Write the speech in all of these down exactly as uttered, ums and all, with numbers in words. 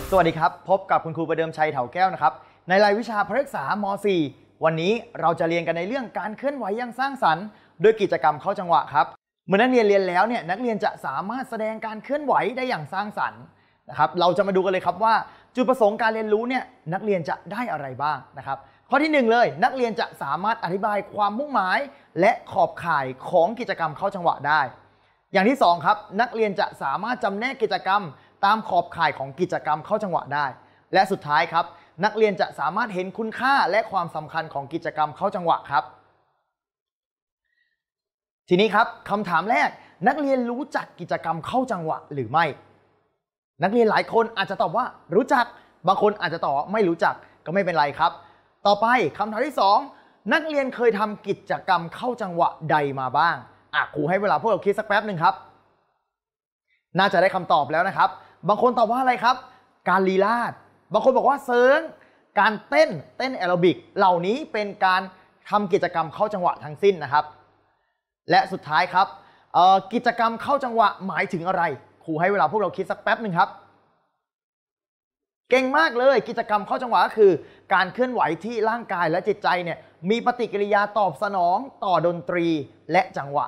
สวัสดีครับพบกับคุณครูประเดิมชัยเถาแก้วนะครับในรายวิชาพฤกษามอ .สี่ วันนี้เราจะเรียนกันในเรื่องการเคลื่อนไหวอย่างสร้างสรรค์โดยกิจกรรมเข้าจังหวะครับเมื่อนักเรียนเรียนแล้วเนี่ยนักเรียนจะสามารถแสดงการเคลื่อนไหวได้อย่างสร้างสรรค์นะครับเราจะมาดูกันเลยครับว่าจุดประสงค์การเรียนรู้เนี่ยนักเรียนจะได้อะไรบ้างนะครับข้อที่หนึ่งเลยนักเรียนจะสามารถอธิบายความมุ่งหมายและขอบข่ายของกิจกรรมเข้าจังหวะได้อย่างที่สองครับนักเรียนจะสามารถจำแนกกิจกรรมตามขอบข่ายของกิจกรรมเข้าจังหวะได้และสุดท้ายครับนักเรียนจะสามารถเห็นคุณค่าและความสำคัญของกิจกรรมเข้าจังหวะครับทีนี้ครับคำถามแรกนักเรียนรู้จักกิจกรรมเข้าจังหวะหรือไม่นักเรียนหลายคนอาจจะตอบว่ารู้จักบางคนอาจจะตอบว่าไม่รู้จักก็ไม่เป็นไรครับต่อไปคำถามที่สองนักเรียนเคยทำกิจกรรมเข้าจังหวะใดมาบ้างอ่ะครูให้เวลาพวกเราคิดสักแป๊บหนึ่งครับน่าจะได้คำตอบแล้วนะครับบางคนตอบว่าอะไรครับการลีลาศบางคนบอกว่าเซิร์งการเต้นเต้นแอโรบิกเหล่านี้เป็นการทำกิจกรรมเข้าจังหวะทั้งสิ้นนะครับและสุดท้ายครับกิจกรรมเข้าจังหวะหมายถึงอะไรครูให้เวลาพวกเราคิดสักแป๊บหนึ่งครับเก่งมากเลยกิจกรรมเข้าจังหวะก็คือการเคลื่อนไหวที่ร่างกายและจิตใจเนี่ยมีปฏิกิริยาตอบสนองต่อดนตรีและจังหวะ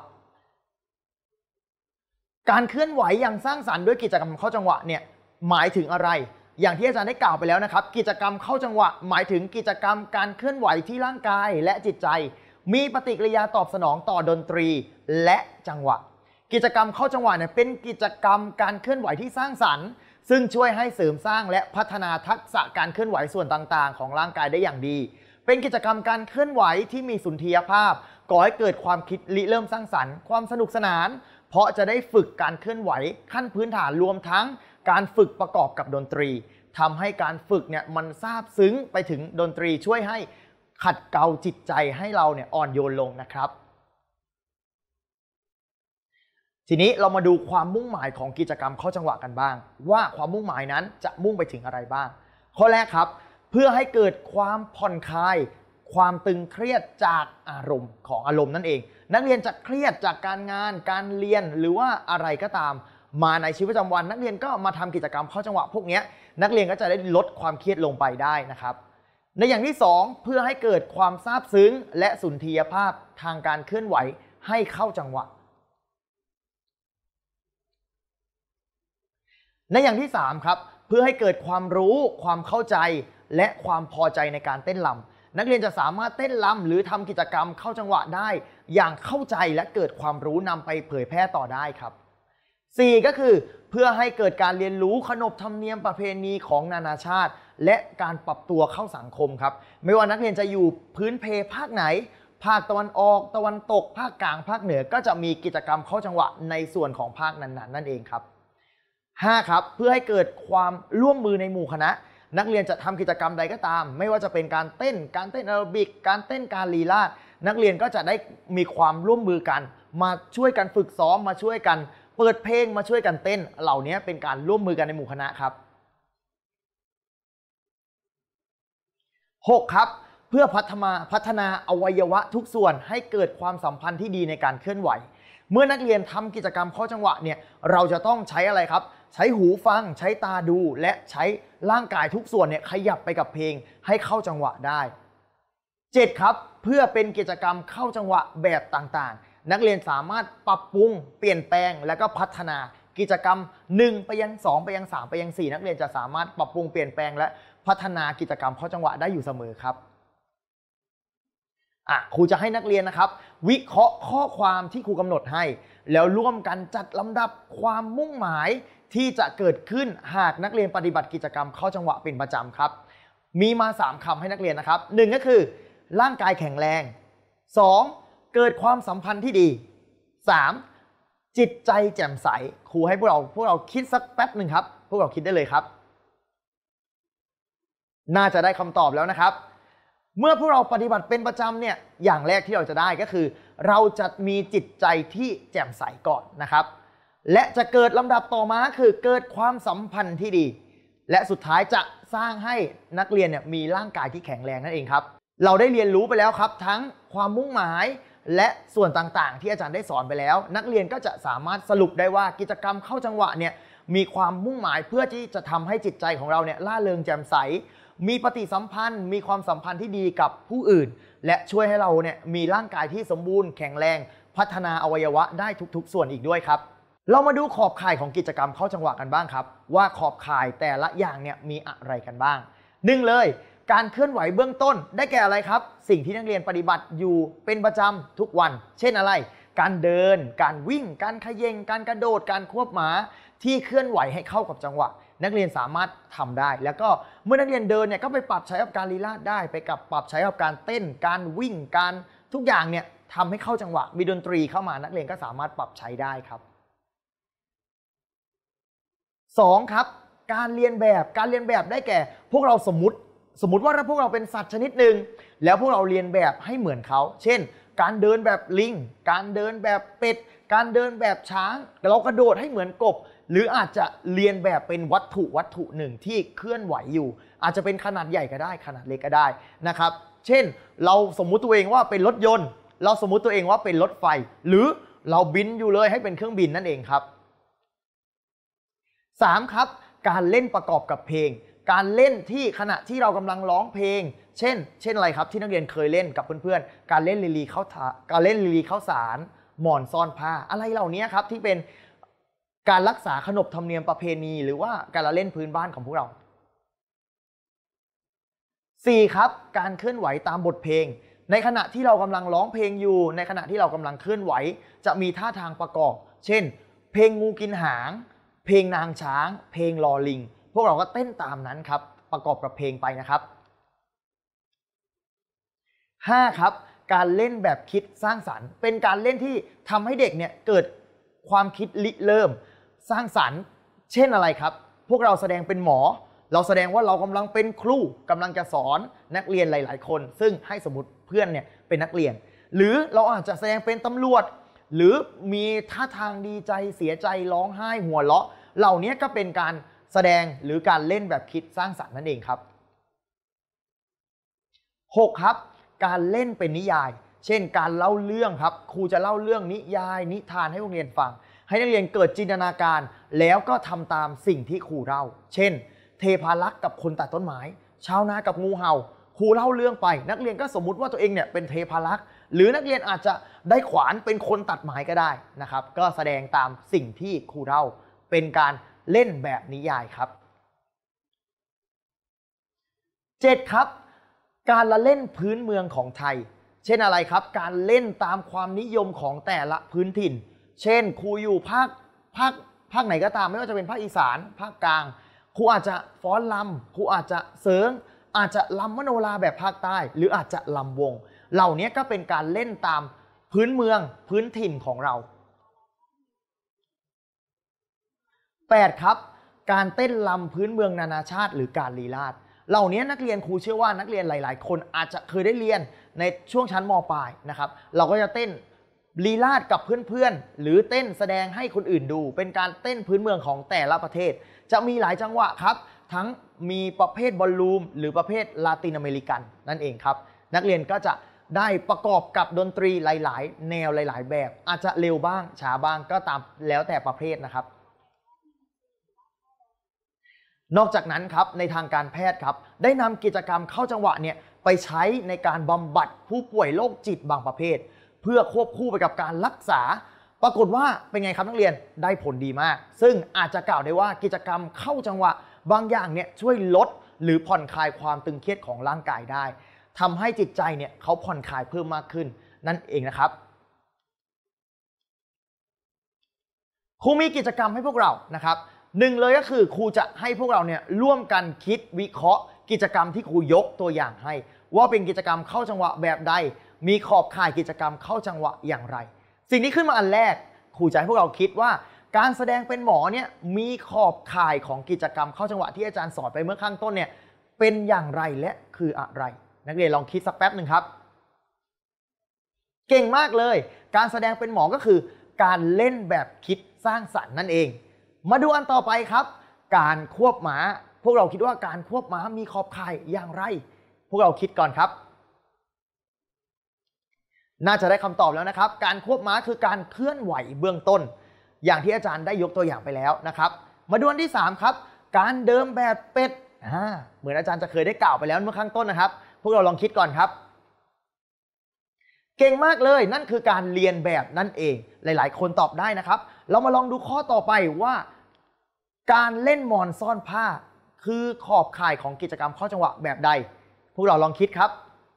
การเคลื่อนไหวอย่างสร้างสรรค์ด้วยกิจกรรมเข้าจังหวะเนี่ยหมายถึงอะไรอย่างที่อาจารย์ได้กล่าวไปแล้วนะครับกิจกรรมเข้าจังหวะหมายถึงกิจกรรมการเคลื่อนไหวที่ร่างกายและจิตใจมีปฏิกิริยาตอบสนองต่อดนตรีและจังหวะกิจกรรมเข้าจังหวะเนี่ยเป็นกิจกรรมการเคลื่อนไหวที่สร้างสรรค์ซึ่งช่วยให้เสริมสร้างและพัฒนาทักษะการเคลื่อนไหวส่วนต่างๆของร่างกายได้อย่างดีเป็นกิจกรรมการเคลื่อนไหวที่มีสุนทรียภาพก่อให้เกิดความคิดริเริ่มสร้างสรรค์ความสนุกสนานเพราะจะได้ฝึกการเคลื่อนไหวขั้นพื้นฐานรวมทั้งการฝึกประกอบกับดนตรีทำให้การฝึกเนี่ยมันซาบซึ้งไปถึงดนตรีช่วยให้ขัดเกลาจิตใจให้เราเนี่ยอ่อนโยนลงนะครับทีนี้เรามาดูความมุ่งหมายของกิจกรรมเข้าจังหวะกันบ้างว่าความมุ่งหมายนั้นจะมุ่งไปถึงอะไรบ้างข้อแรกครับเพื่อให้เกิดความผ่อนคลายความตึงเครียดจากอารมณ์ของอารมณ์นั่นเองนักเรียนจะเครียดจากการงานการเรียนหรือว่าอะไรก็ตามมาในชีวิตประจำวันนักเรียนก็มาทำกิจกรรมเข้าจังหวะพวกนี้นักเรียนก็จะได้ลดความเครียดลงไปได้นะครับในอย่างที่สองเพื่อให้เกิดความซาบซึ้งและสุนทรียภาพทางการเคลื่อนไหวให้เข้าจังหวะในอย่างที่สามครับเพื่อให้เกิดความรู้ความเข้าใจและความพอใจในการเต้นรำนักเรียนจะสามารถเต้นรำหรือทำกิจกรรมเข้าจังหวะได้อย่างเข้าใจและเกิดความรู้นำไปเผยแพร่ต่อได้ครับสี่ก็คือเพื่อให้เกิดการเรียนรู้ขนบธรรมเนียมประเพณีของนานาชาติและการปรับตัวเข้าสังคมครับไม่ว่านักเรียนจะอยู่พื้นเพภาคไหนภาคตะวันออกตะวันตกภาคกลางภาคเหนือก็จะมีกิจกรรมเข้าจังหวะในส่วนของภาคนั้นๆนั่นเองครับห้าครับเพื่อให้เกิดความร่วมมือในหมู่คณะนักเรียนจะทำกิจกรรมใดก็ตามไม่ว่าจะเป็นการเต้นการเต้นแอโรบิกการเต้นการลีลาศนักเรียนก็จะได้มีความร่วมมือกันมาช่วยกันฝึกซ้อมมาช่วยกันเปิดเพลงมาช่วยกันเต้นเหล่านี้เป็นการร่วมมือกันในหมู่คณะครับหกครับเพื่อพัฒนาพัฒนาอวัยวะทุกส่วนให้เกิดความสัมพันธ์ที่ดีในการเคลื่อนไหวเมื่อนักเรียนทำกิจกรรมเข้าจังหวะเนี่ยเราจะต้องใช้อะไรครับใช้หูฟังใช้ตาดูและใช้ร่างกายทุกส่วนเนี่ยขยับไปกับเพลงให้เข้าจังหวะได้เจ็ดครับเพื่อเป็นกิจกรรมเข้าจังหวะแบบต่างๆนักเรียนสามารถปรับปรุงเปลี่ยนแปลงและก็พัฒนากิจกรรมหนึ่งไปยังสองไปยังสามไปยังสี่นักเรียนจะสามารถปรับปรุงเปลี่ยนแปลงและพัฒนากิจกรรมเข้าจังหวะได้อยู่เสมอครับอ่ะครูจะให้นักเรียนนะครับวิเคราะห์ข้อความที่ครูกำหนดให้แล้วร่วมกันจัดลำดับความมุ่งหมายที่จะเกิดขึ้นหากนักเรียนปฏิบัติกิจกรรมเข้าจังหวะเป็นประจำครับมีมาสามคำให้นักเรียนนะครับหนึ่งก็คือร่างกายแข็งแรงสองเกิดความสัมพันธ์ที่ดีสามจิตใจแจ่มใสครูให้พวกเราพวกเราคิดสักแป๊บหนึ่งครับพวกเราคิดได้เลยครับน่าจะได้คำตอบแล้วนะครับเมื่อพวกเราปฏิบัติเป็นประจำเนี่ยอย่างแรกที่เราจะได้ก็คือเราจะมีจิตใจที่แจ่มใสก่อนนะครับและจะเกิดลำดับต่อมาคือเกิดความสัมพันธ์ที่ดีและสุดท้ายจะสร้างให้นักเรียนเนี่ยมีร่างกายที่แข็งแรงนั่นเองครับเราได้เรียนรู้ไปแล้วครับทั้งความมุ่งหมายและส่วนต่างๆที่อาจารย์ได้สอนไปแล้วนักเรียนก็จะสามารถสรุปได้ว่ากิจกรรมเข้าจังหวะเนี่ยมีความมุ่งหมายเพื่อที่จะทำให้จิตใจของเราเนี่ยล่าเริงแจ่มใสมีปฏิสัมพันธ์มีความสัมพันธ์ที่ดีกับผู้อื่นและช่วยให้เราเนี่ยมีร่างกายที่สมบูรณ์แข็งแรงพัฒนาอวัยวะได้ทุกๆส่วนอีกด้วยครับเรามาดูขอบข่ายของกิจกรรมเข้าจังหวะกันบ้างครับว่าขอบข่ายแต่ละอย่างเนี่ยมีอะไรกันบ้างหนึ่งเลยการเคลื่อนไหวเบื้องต้นได้แก่อะไรครับสิ่งที่นักเรียนปฏิบัติอยู่เป็นประจำทุกวันเช่นอะไรการเดินการวิ่งการเขย่งการกระโดดการควบม้าที่เคลื่อนไหวให้เข้ากับจังหวะนักเรียนสามารถทำได้แล้วก็เมื่อนักเรียนเดินเนี่ยก็ไปปรับใช้กับการลีลาศได้ไปกับปรับใช้กับการเต้นการวิ่งการทุกอย่างเนี่ยทำให้เข้าจังหวะมีดนตรีเข้ามานักเรียนก็สามารถปรับใช้ได้ครับสองครับการเรียนแบบการเรียนแบบได้แก่พวกเราสมมติสมมติว่าถ้าพวกเราเป็นสัตว์ชนิดหนึ่งแล้วพวกเราเรียนแบบให้เหมือนเขาเช่นการเดินแบบลิงการเดินแบบเป็ดการเดินแบบช้างเรากระโดดให้เหมือนกบหรืออาจจะเรียนแบบเป็นวัตถุวัตถุหนึ่งที่เคลื่อนไหวอยู่อาจจะเป็นขนาดใหญ่ก็ได้ขนาดเล็กก็ได้นะครับเช่นเราสมมุติตัวเองว่าเป็นรถยนต์เราสมมุติตัวเองว่าเป็นรถไฟหรือเราบินอยู่เลยให้เป็นเครื่องบินนั่นเองครับสามครับการเล่นประกอบกับเพลงการเล่นที่ขณะที่เรากำลังร้องเพลงเช่นเช่นอะไรครับที่นักเรียนเคยเล่นกับเพื่อนๆการเล่นลีลีเข้าการเล่นลีลีเข้าสารหมอนซ่อนผ้าอะไรเหล่านี้ครับที่เป็นการรักษาขนบธรรมเนียมประเพณีหรือว่าการละเล่นพื้นบ้านของพวกเราสี่ครับการเคลื่อนไหวตามบทเพลงในขณะที่เรากำลังร้องเพลงอยู่ในขณะที่เรากำลังเคลื่อนไหวจะมีท่าทางประกอบเช่นเพลงงูกินหางเพลงนางช้างเพลงลอลิงพวกเราก็เต้นตามนั้นครับประกอบกับเพลงไปนะครับห้าครับการเล่นแบบคิดสร้างสรรค์เป็นการเล่นที่ทำให้เด็กเนี่ยเกิดความคิดริเริ่มสร้างสรรค์เช่นอะไรครับพวกเราแสดงเป็นหมอเราแสดงว่าเรากำลังเป็นครูกำลังจะสอนนักเรียนหลายๆคนซึ่งให้สมมติเพื่อนเนี่ยเป็นนักเรียนหรือเราอาจจะแสดงเป็นตำรวจหรือมีท่าทางดีใจเสียใจร้องไห้หัวเราะเหล่านี้ก็เป็นการแสดงหรือการเล่นแบบคิดสร้างสรรค์นั่นเองครับหกครับการเล่นเป็นนิยายเช่นการเล่าเรื่องครับครูจะเล่าเรื่องนิยายนิทานให้นักเรียนฟังให้นักเรียนเกิดจินตนาการแล้วก็ทำตามสิ่งที่ครูเล่าเช่นเทพารักษ์กับคนตัดต้นไม้ชาวนากับงูเห่าครูเล่าเรื่องไปนักเรียนก็สมมุติว่าตัวเองเนี่ยเป็นเทพารักษ์หรือนักเรียนอาจจะได้ขวานเป็นคนตัดไม้ก็ได้นะครับก็แสดงตามสิ่งที่ครูเล่าเป็นการเล่นแบบนิยายครับเจ็ดครับการละเล่นพื้นเมืองของไทยเช่นอะไรครับการเล่นตามความนิยมของแต่ละพื้นถิ่นเช่นครูอยู่ภาคภาคภาคไหนก็ตามไม่ว่าจะเป็นภาคอีสานภาคกลางครูอาจจะฟ้อนรำครูอาจจะเสริงอาจจะรำมโนราแบบภาคใต้หรืออาจจะรำวงเหล่านี้ก็เป็นการเล่นตามพื้นเมืองพื้นถิ่นของเราแปดครับการเต้นรำพื้นเมืองนานาชาติหรือการลีลาศเหล่านี้นักเรียนครูเชื่อว่านักเรียนหลายๆคนอาจจะเคยได้เรียนในช่วงชั้นม.ปลายนะครับเราก็จะเต้นลีลาศกับเพื่อนๆหรือเต้นแสดงให้คนอื่นดูเป็นการเต้นพื้นเมืองของแต่ละประเทศจะมีหลายจังหวะครับทั้งมีประเภทบอลลูมหรือประเภทลาตินอเมริกันนั่นเองครับนักเรียนก็จะได้ประกอบกับดนตรีหลายๆแนวหลายๆแบบอาจจะเร็วบ้างช้าบ้างก็ตามแล้วแต่ประเภทนะครับนอกจากนั้นครับในทางการแพทย์ครับได้นำกิจกรรมเข้าจังหวะเนี่ยไปใช้ในการบำบัดผู้ป่วยโรคจิตบางประเภทเพื่อควบคู่ไปกับการรักษาปรากฏว่าเป็นไงครับนักเรียนได้ผลดีมากซึ่งอาจจะกล่าวได้ว่ากิจกรรมเข้าจังหวะบางอย่างเนี่ยช่วยลดหรือผ่อนคลายความตึงเครียดของร่างกายได้ทำให้จิตใจเนี่ยเขาผ่อนคลายเพิ่มมากขึ้นนั่นเองนะครับครูมีกิจกรรมให้พวกเรานะครับหนึ่งเลยก็คือครูจะให้พวกเราเนี่ยร่วมกันคิดวิเคราะห์กิจกรรมที่ครูยกตัวอย่างให้ว่าเป็นกิจกรรมเข้าจังหวะแบบใดมีขอบข่ายกิจกรรมเข้าจังหวะอย่างไรสิ่งที่ขึ้นมาอันแรกครูจะให้พวกเราคิดว่าการแสดงเป็นหมอเนี่ยมีขอบข่ายของกิจกรรมเข้าจังหวะที่อาจารย์สอนไปเมื่อข้างต้นเนี่ยเป็นอย่างไรและคืออะไรนักเรียนลองคิดสักแป๊บหนึ่งครับเก่งมากเลยการแสดงเป็นหมอก็คือการเล่นแบบคิดสร้างสรรค์นั่นเองมาดูอันต่อไปครับการควบม้าพวกเราคิดว่าการควบม้ามีขอบข่ายอย่างไรพวกเราคิดก่อนครับน่าจะได้คำตอบแล้วนะครับการควบม้าคือการเคลื่อนไหวเบื้องต้นอย่างที่อาจารย์ได้ยกตัวอย่างไปแล้วนะครับมาดูอันที่สามครับการเดิมแบบเป็ดเหมือนอาจารย์จะเคยได้กล่าวไปแล้วเมื่อข้างต้นนะครับพวกเราลองคิดก่อนครับเก่งมากเลยนั่นคือการเรียนแบบนั่นเองหลายๆคนตอบได้นะครับเรามาลองดูข้อต่อไปว่าการเล่นมอนซ่อนผ้าคือขอบข่ายของกิจกรรมเข้าจังหวะแบบใดพวกเราลองคิดครับ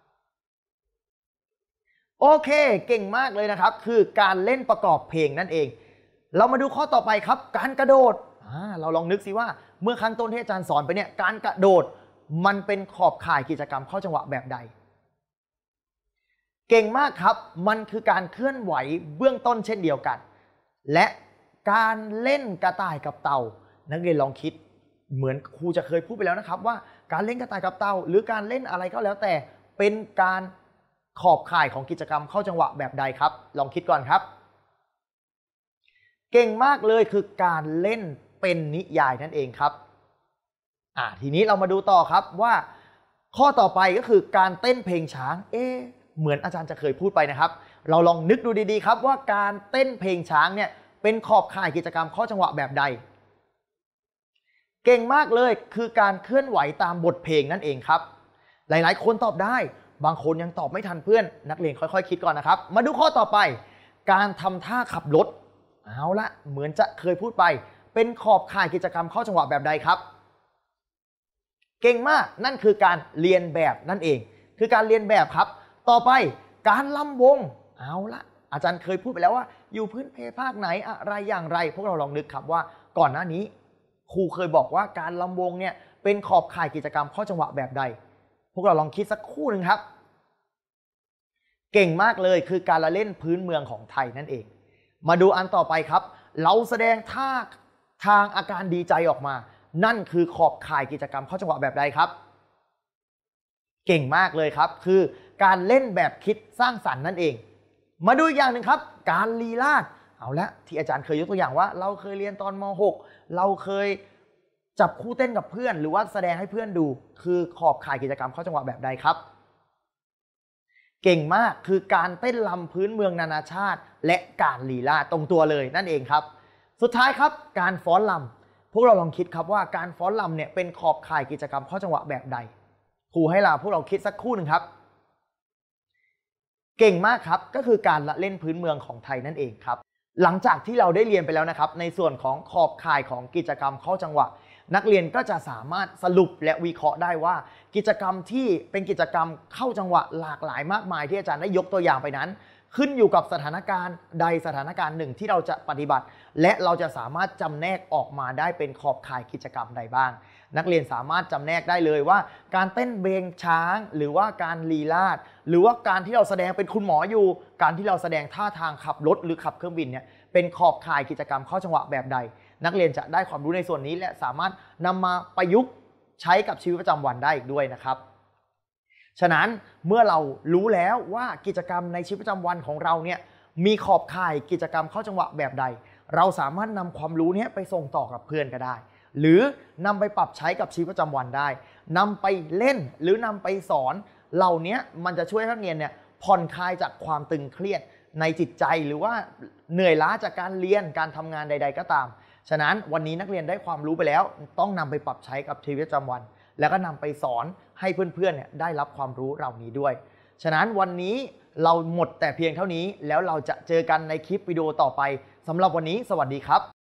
โอเคเก่งมากเลยนะครับคือการเล่นประกอบเพลงนั่นเองเรามาดูข้อต่อไปครับการกระโดดเราลองนึกสิว่าเมื่อครั้งต้นที่อาจารย์สอนไปเนี่ยการกระโดดมันเป็นขอบข่ายกิจกรรมเข้าจังหวะแบบใดเก่งมากครับมันคือการเคลื่อนไหวเบื้องต้นเช่นเดียวกันและการเล่นกระต่ายกับเต่านักเรียนลองคิดเหมือนครูจะเคยพูดไปแล้วนะครับว่าการเล่นกระต่ายกับเต่าหรือการเล่นอะไรก็แล้วแต่เป็นการขอบข่ายของกิจกรรมเข้าจังหวะแบบใดครับลองคิดก่อนครับเก่งมากเลยคือการเล่นเป็นนิยายนั่นเองครับอ่าทีนี้เรามาดูต่อครับว่าข้อต่อไปก็คือการเต้นเพลงช้างเอ๊ะเหมือนอาจารย์จะเคยพูดไปนะครับเราลองนึกดูดีๆครับว่าการเต้นเพลงช้างเนี่ยเป็นขอบข่ายกิจกรรมเข้าจังหวะแบบใดเก่งมากเลยคือการเคลื่อนไหวตามบทเพลงนั่นเองครับหลายๆคนตอบได้บางคนยังตอบไม่ทันเพื่อนนักเรียนค่อยๆคิดก่อนนะครับมาดูข้อต่อไปการทำท่าขับรถเอาละเหมือนจะเคยพูดไปเป็นขอบข่ายกิจกรรมเข้าจังหวะแบบใดครับเก่งมากนั่นคือการเรียนแบบนั่นเองคือการเรียนแบบครับต่อไปการลำวงเอาละอาจารย์เคยพูดไปแล้วว่าอยู่พื้นเพภาคไหนอะไรอย่างไรพวกเราลองนึกครับว่าก่อนหน้านี้ครูเคยบอกว่าการลำวงเนี่ยเป็นขอบข่ายกิจกรรมเข้าจังหวะแบบใดพวกเราลองคิดสักครู่หนึ่งครับเก่งมากเลยคือการละเล่นพื้นเมืองของไทยนั่นเองมาดูอันต่อไปครับเราแสดงท่าทางอาการดีใจออกมานั่นคือขอบข่ายกิจกรรมเข้าจังหวะแบบใดครับเก่งมากเลยครับคือการเล่นแบบคิดสร้างสรรค์นั่นเองมาดูอีกอย่างหนึ่งครับการลีลาศเอาละที่อาจารย์เคยยกตัวอย่างว่าเราเคยเรียนตอนม หกเราเคยจับคู่เต้นกับเพื่อนหรือว่าแสดงให้เพื่อนดูคือขอบข่ายกิจกรรมเข้าจังหวะแบบใดครับเก่งมากคือการเต้นรำพื้นเมืองนานาชาติและการลีลาศตรงตัวเลยนั่นเองครับสุดท้ายครับการฟ้อนรำพวกเราลองคิดครับว่าการฟ้อนรำเนี่ยเป็นขอบข่ายกิจกรรมเข้าจังหวะแบบใดครูให้ลาพวกเราคิดสักครู่หนึ่งครับเก่งมากครับก็คือการละเล่นพื้นเมืองของไทยนั่นเองครับหลังจากที่เราได้เรียนไปแล้วนะครับในส่วนของขอบข่ายของกิจกรรมเข้าจังหวะนักเรียนก็จะสามารถสรุปและวิเคราะห์ได้ว่ากิจกรรมที่เป็นกิจกรรมเข้าจังหวะหลากหลายมากมายที่อาจารย์ได้ยกตัวอย่างไปนั้นขึ้นอยู่กับสถานการณ์ใดสถานการณ์หนึ่งที่เราจะปฏิบัติและเราจะสามารถจำแนกออกมาได้เป็นขอบข่ายกิจกรรมใดบ้างนักเรียนสามารถจำแนกได้เลยว่าการเต้นเบงช้างหรือว่าการลีลาศหรือว่าการที่เราแสดงเป็นคุณหมออยู่การที่เราแสดงท่าทางขับรถหรือขับเครื่องบินเนี่ยเป็นขอบข่ายกิจกรรมเข้าจังหวะแบบใดนักเรียนจะได้ความรู้ในส่วนนี้และสามารถนำมาประยุกต์ใช้กับชีวิตประจำวันได้อีกด้วยนะครับฉะนั้นเมื่อเรารู้แล้วว่ากิจกรรมในชีวิตประจำวันของเราเนี่ยมีขอบข่ายกิจกรรมเข้าจังหวะแบบใดเราสามารถนำความรู้นี้ไปส่งต่อกับเพื่อนก็ได้หรือนำไปปรับใช้กับชีวิตประจำวันได้นำไปเล่นหรือนำไปสอนเหล่านี้มันจะช่วยให้นักเรียนเนี่ยผ่อนคลายจากความตึงเครียดในจิตใจหรือว่าเหนื่อยล้าจากการเรียนการทำงานใดๆก็ตามฉะนั้นวันนี้นักเรียนได้ความรู้ไปแล้วต้องนำไปปรับใช้กับชีวิตประจำวันแล้วก็นำไปสอนให้เพื่อนๆเนี่ยได้รับความรู้เหล่านี้ด้วยฉะนั้นวันนี้เราหมดแต่เพียงเท่านี้แล้วเราจะเจอกันในคลิปวิดีโอต่อไปสำหรับวันนี้สวัสดีครับ